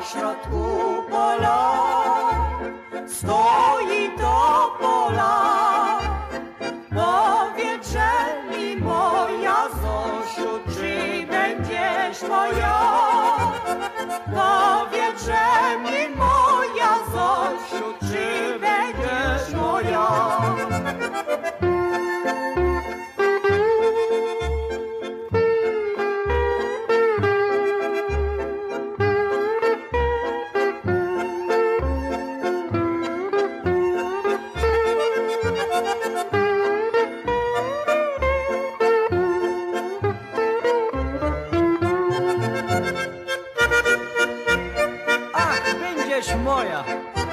środku pola stoi topola. Powiedz mi, moja Zosiu, czy będziesz moja? Powiedz mi, moja Zosiu, czy będziesz moja? Będziesz moja.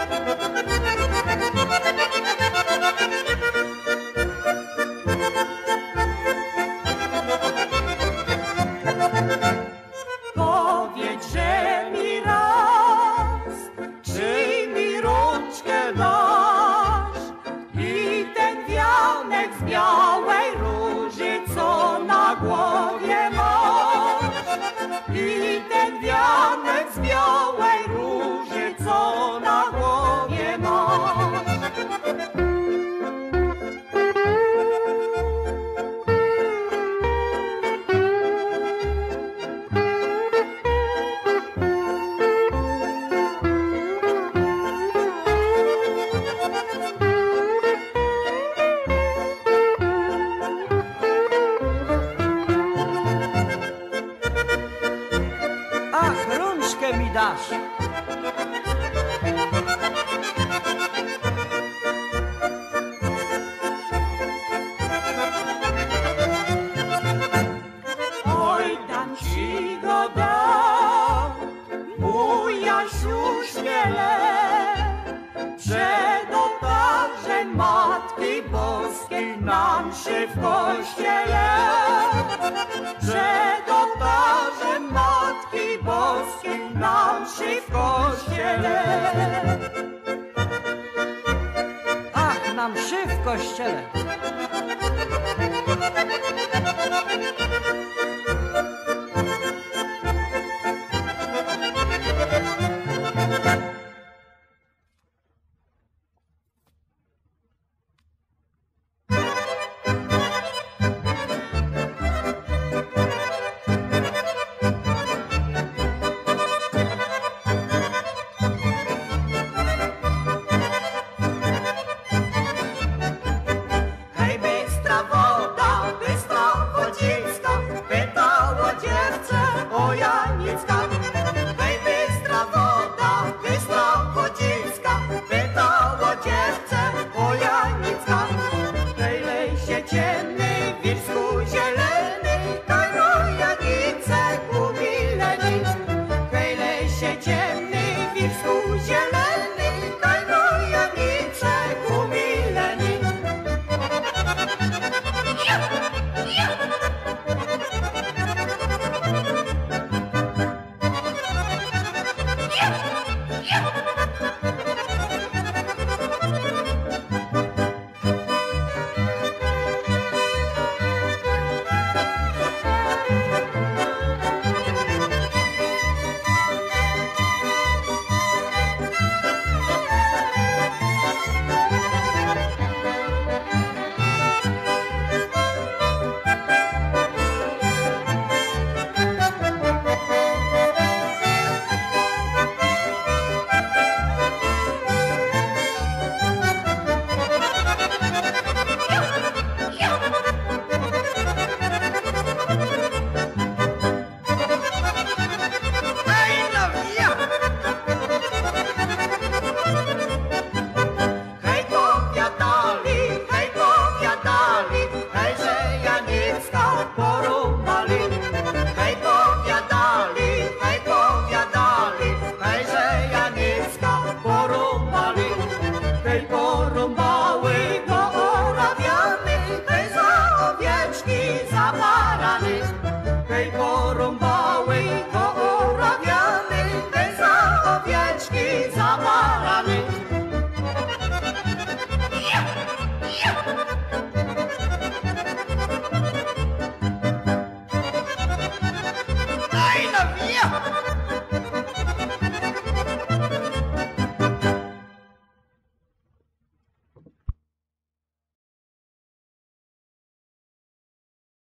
Powiedz mi raz, czy mi rączkę dasz i ten wianek z białej róży, co na głowie masz, i ten wianek z białej róży, co na głowie masz. Ach, rączkę mi dasz. Oj, dam ci go dam, mój Jasiu śmiele, przed ołtarzem Matki Boskiej nam się w kościele. Przed ołtarzem Matki Boskiej nam się w kościele. Ach, nam mszy w kościele.